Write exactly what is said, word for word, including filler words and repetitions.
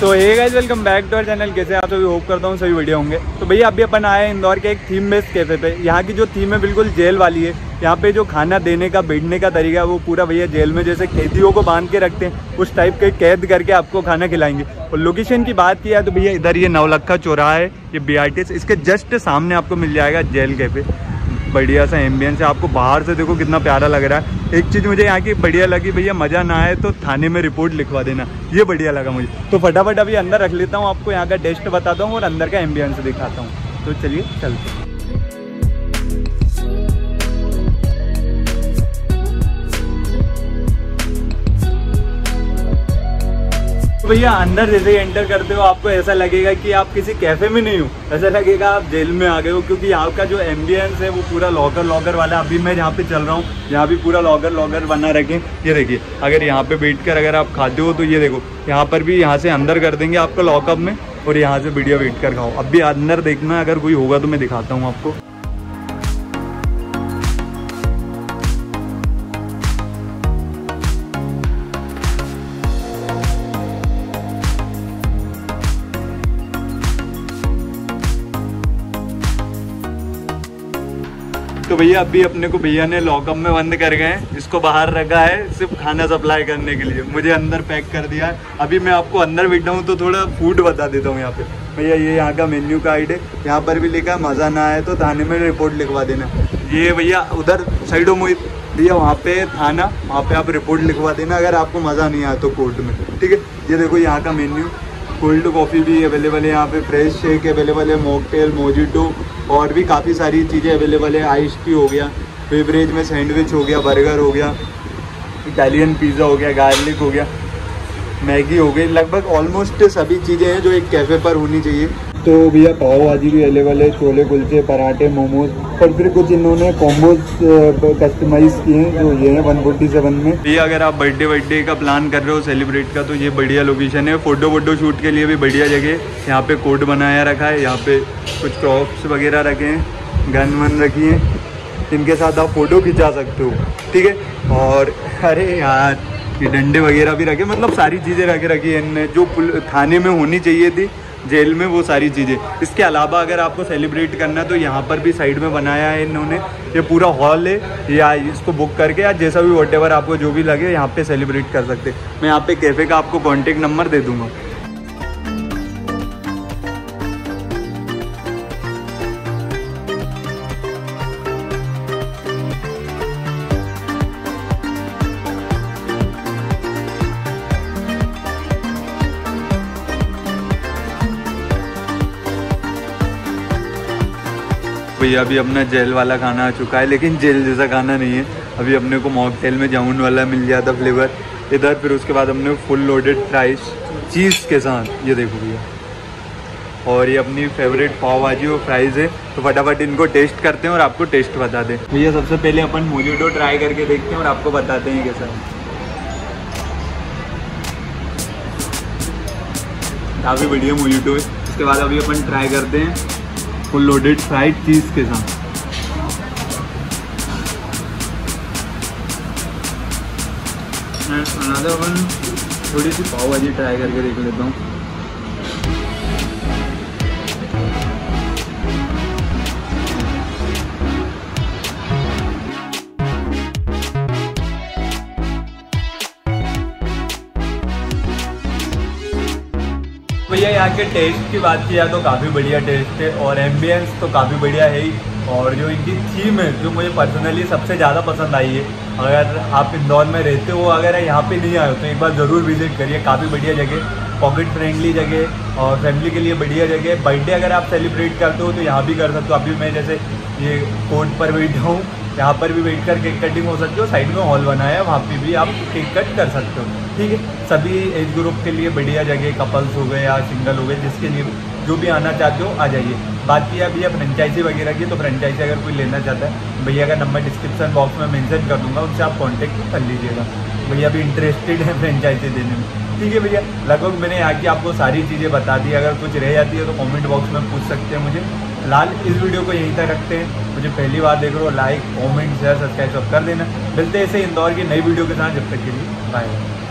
तो hey guys, welcome back to our channel. कैसे आप सभी, होप करता हूँ सभी बढ़िया होंगे। तो भैया अभी अपन आए हैं इंदौर के एक थीम बेस्ड कैफ़े पे। यहाँ की जो थीम है बिल्कुल जेल वाली है। यहाँ पे जो खाना देने का, बैठने का तरीका है वो पूरा भैया जेल में जैसे कैदियों को बांध के रखते हैं उस टाइप के कैद करके आपको खाना खिलाएंगे। और लोकेशन की बात किया तो भैया इधर ये नवलखा चौराहा है, ये बी आर टी एस, इसके जस्ट सामने आपको मिल जाएगा जेल कैफ़े। बढ़िया सा एम्बियंस है, आपको बाहर से देखो कितना प्यारा लग रहा है। एक चीज़ मुझे यहाँ की बढ़िया लगी, भैया मज़ा ना आए तो थाने में रिपोर्ट लिखवा देना, ये बढ़िया लगा मुझे। तो फटाफट अभी अंदर रख लेता हूँ, आपको यहाँ का टेस्ट बताता हूँ और अंदर का एम्बियंस दिखाता हूँ। तो चलिए चलते हैं। भैया अंदर जैसे ही एंटर करते हो आपको ऐसा लगेगा कि आप किसी कैफे में नहीं हो, ऐसा लगेगा आप जेल में आ गए हो, क्योंकि यहाँ का जो एम्बियंस है वो पूरा लॉकर लॉकर वाला। अभी मैं जहाँ पे चल रहा हूँ यहाँ भी पूरा लॉकर लॉकर बना रखे। ये देखिए, अगर यहाँ पे बैठकर अगर आप खाते हो तो ये देखो यहाँ पर भी यहाँ से अंदर कर देंगे आपको लॉकअप में, और यहाँ से बढ़िया बैठ कर खाओ। अब भी अंदर देखना, अगर कोई होगा तो मैं दिखाता हूँ आपको। तो भैया अभी अपने को भैया ने लॉकअप में बंद कर गए हैं, इसको बाहर रखा है सिर्फ खाना सप्लाई करने के लिए। मुझे अंदर पैक कर दिया है। अभी मैं आपको अंदर बैठा हूँ तो थोड़ा फूड बता देता हूँ। यहाँ पे भैया ये यहाँ का मेन्यू कार्ड है, यहाँ पर भी लिखा है मज़ा ना आए तो थाने में रिपोर्ट लिखवा देना। ये भैया उधर साइडो मोहित भैया, वहाँ पे थाना, वहाँ पे आप रिपोर्ट लिखवा देना अगर आपको मज़ा नहीं आया तो कोर्ट में, ठीक है। ये देखो यहाँ का मेन्यू, कोल्ड कॉफ़ी भी अवेलेबल है यहाँ पे, फ्रेश शेक अवेलेबल है, मॉकटेल, मोजिटो और भी काफ़ी सारी चीज़ें अवेलेबल है। आइस टी हो गया, बेवरेज में सैंडविच हो गया, बर्गर हो गया, इटालियन पिज़्ज़ा हो गया, गार्लिक हो गया, मैगी हो गई, लगभग ऑलमोस्ट सभी चीज़ें हैं जो एक कैफ़े पर होनी चाहिए। तो भैया पाव भाजी भी अवेलेबल है, छोले कुलचे, पराठे, मोमोज, और फिर कुछ इन्होंने कॉम्बोज कस्टमाइज किए हैं जो ये है वन फोर्टी सेवन में। भैया अगर आप बर्थडे बर्थडे का प्लान कर रहे हो सेलिब्रेट का, तो ये बढ़िया लोकेशन है। फ़ोटो वोटो शूट के लिए भी बढ़िया जगह। यहाँ पे कोर्ट बनाया रखा है, यहाँ पे कुछ क्रॉप्स वगैरह रखे हैं, गन वन रखी है, इनके साथ आप फ़ोटो खिंचा सकते हो, ठीक है। और अरे यार ये डंडे वगैरह भी रखे, मतलब सारी चीज़ें रखे रखी है इनने जो थाने में होनी चाहिए थी जेल में, वो सारी चीज़ें। इसके अलावा अगर आपको सेलिब्रेट करना है तो यहाँ पर भी साइड में बनाया है इन्होंने, ये पूरा हॉल है, या इसको बुक करके या जैसा भी व्हाटएवर आपको जो भी लगे यहाँ पे सेलिब्रेट कर सकते हैं। मैं यहाँ पे कैफ़े का आपको कॉन्टेक्ट नंबर दे दूँगा। भैया अभी अपना जेल वाला खाना आ चुका है, लेकिन जेल जैसा खाना नहीं है। अभी अपने को मॉकटेल में जामुन वाला मिल जाता फ्लेवर इधर, फिर उसके बाद हमने फुल लोडेड फ्राइज चीज़ के साथ, ये देखो भैया, और ये अपनी फेवरेट पाव भाजी और फ्राइज़ है। तो फटाफट इनको टेस्ट करते हैं और आपको टेस्ट बता दें। भैया सबसे पहले अपन मोजिटो ट्राई करके देखते हैं और आपको बताते हैं कैसा है। काफ़ी बढ़िया मोजिटो है। इसके बाद अभी अपन ट्राई करते हैं फुल लोडेड फ्राइड चीज़ के साथ। अनादर वन थोड़ी सी पाव भाजी ट्राई करके देख लेता हूँ। भैया यहाँ के टेस्ट की बात किया तो काफ़ी बढ़िया टेस्ट है, और एम्बियंस तो काफ़ी बढ़िया है ही। और जो इनकी थीम है जो मुझे पर्सनली सबसे ज़्यादा पसंद आई है, अगर आप इंदौर में रहते हो, अगर यहाँ पे नहीं आए हो तो एक बार ज़रूर विजिट करिए। काफ़ी बढ़िया जगह, पॉकेट फ्रेंडली जगह और फैमिली के लिए बढ़िया जगह। बर्थडे अगर आप सेलिब्रेट करते हो तो यहाँ भी कर सकते हो। अभी मैं जैसे ये कोर्ट पर बैठा हूँ, यहाँ पर भी बैठ कर केक कटिंग हो सकती हो। साइड में हॉल बनाया है, वहाँ पे भी आप केक कट कर सकते हो, ठीक है। सभी एज ग्रुप के लिए बढ़िया जगह, कपल्स हो गए या सिंगल हो गए, जिसके लिए जो भी आना चाहते हो आ जाइए। बात की भैया फ्रेंचाइजी वगैरह की, तो फ्रेंचाइजी अगर कोई लेना चाहता है, भैया का नंबर डिस्क्रिप्शन बॉक्स में मेंशन कर दूंगा, उनसे आप कांटेक्ट कर लीजिएगा। भैया भी इंटरेस्टेड है फ्रेंचाइजी देने में, ठीक है भैया। लगभग मैंने यहाँ की आपको सारी चीज़ें बता दी। अगर कुछ रह जाती है तो कमेंट बॉक्स में पूछ सकते हैं मुझे। फिलहाल इस वीडियो को यहीं तक रखते हैं। मुझे पहली बार देख रहे हो, लाइक कमेंट शेयर सब्सक्राइब कर देना। मिलते हैं ऐसे इंदौर की नई वीडियो के साथ, जब तक के लिए बाय।